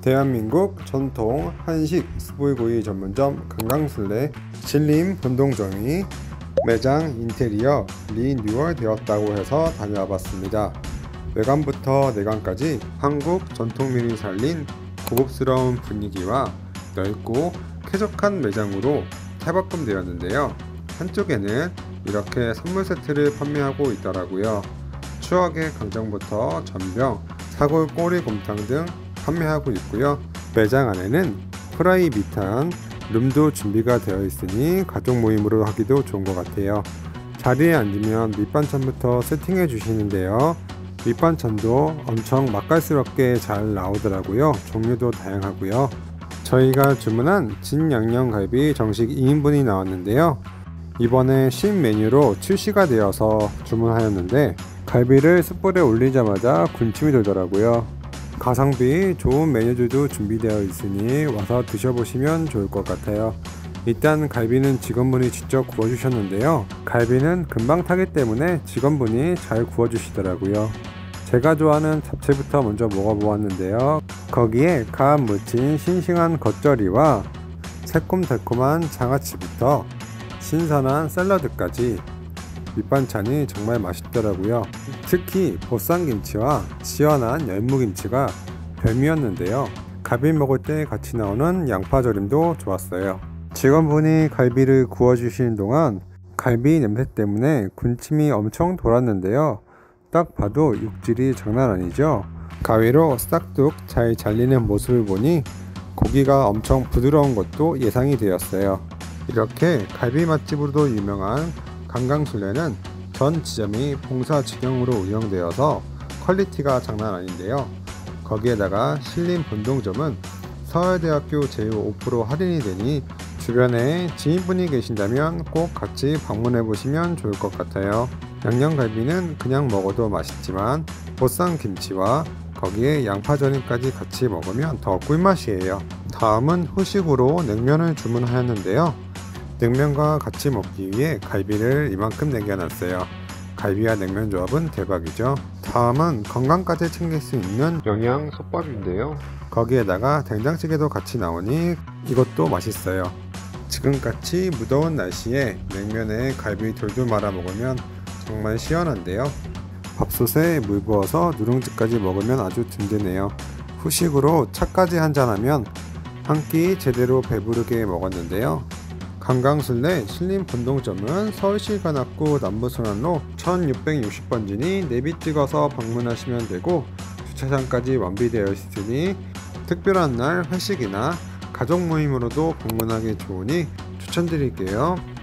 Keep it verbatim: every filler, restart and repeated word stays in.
대한민국 전통 한식 스불구이 전문점 강강술래 신림 본동점이 매장 인테리어 리뉴얼 되었다고 해서 다녀와 봤습니다. 외관부터 내관까지 한국 전통미를 살린 고급스러운 분위기와 넓고 쾌적한 매장으로 탈바꿈되었는데요. 한쪽에는 이렇게 선물 세트를 판매하고 있더라고요. 추억의 강정부터 전병, 사골 꼬리곰탕 등 판매하고 있고요. 매장 안에는 프라이빗한 룸도 준비가 되어 있으니 가족 모임으로 하기도 좋은 것 같아요. 자리에 앉으면 밑반찬부터 세팅해 주시는데요. 밑반찬도 엄청 맛깔스럽게 잘 나오더라고요. 종류도 다양하고요. 저희가 주문한 진양념갈비 정식 이 인분이 나왔는데요. 이번에 신메뉴로 출시가 되어서 주문하였는데 갈비를 숯불에 올리자마자 군침이 돌더라고요. 가성비 좋은 메뉴들도 준비되어 있으니 와서 드셔보시면 좋을 것 같아요. 일단 갈비는 직원분이 직접 구워주셨는데요. 갈비는 금방 타기 때문에 직원분이 잘 구워주시더라고요. 제가 좋아하는 잡채부터 먼저 먹어보았는데요. 거기에 간 묻힌 싱싱한 겉절이와 새콤달콤한 장아찌부터 신선한 샐러드까지 밑반찬이 정말 맛있더라고요. 특히 보쌈김치와 시원한 열무김치가 별미였는데요. 갈비 먹을 때 같이 나오는 양파절임도 좋았어요. 직원분이 갈비를 구워주시는 동안 갈비 냄새 때문에 군침이 엄청 돌았는데요. 딱 봐도 육질이 장난 아니죠. 가위로 싹둑 잘 잘리는 모습을 보니 고기가 엄청 부드러운 것도 예상이 되었어요. 이렇게 갈비 맛집으로도 유명한 강강술래는 전 지점이 봉사 직영으로 운영되어서 퀄리티가 장난 아닌데요. 거기에다가 신림 본동점은 서울대학교 제휴 오 퍼센트 할인이 되니 주변에 지인분이 계신다면 꼭 같이 방문해 보시면 좋을 것 같아요. 양념갈비는 그냥 먹어도 맛있지만 보쌈김치와 거기에 양파절임까지 같이 먹으면 더 꿀맛이에요. 다음은 후식으로 냉면을 주문하였는데요. 냉면과 같이 먹기 위해 갈비를 이만큼 남겨놨어요. 갈비와 냉면 조합은 대박이죠. 다음은 건강까지 챙길 수 있는 영양 솥밥인데요. 거기에다가 된장찌개도 같이 나오니 이것도 맛있어요. 지금같이 무더운 날씨에 냉면에 갈비 돌돌 말아 먹으면 정말 시원한데요. 밥솥에 물 부어서 누룽지까지 먹으면 아주 든든해요. 후식으로 차까지 한잔하면 한 끼 제대로 배부르게 먹었는데요. 강강술래 신림 본동점은 서울시 관악구 남부순환로 천육백육십 번지니 내비 찍어서 방문하시면 되고 주차장까지 완비되어 있으니 특별한 날 회식이나 가족 모임으로도 방문하기 좋으니 추천드릴게요.